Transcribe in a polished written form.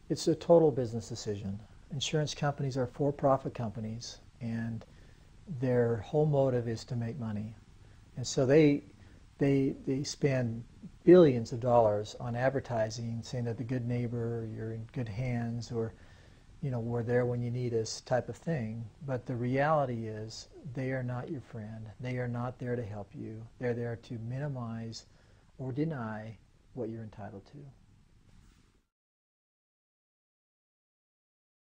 It's a total business decision. Insurance companies are for-profit companies, and their whole motive is to make money. And so they spend billions of dollars on advertising, saying that the good neighbor, you're in good hands, or we're there when you need us type of thing. But the reality is they are not your friend. They are not there to help you. They're there to minimize or deny what you're entitled to.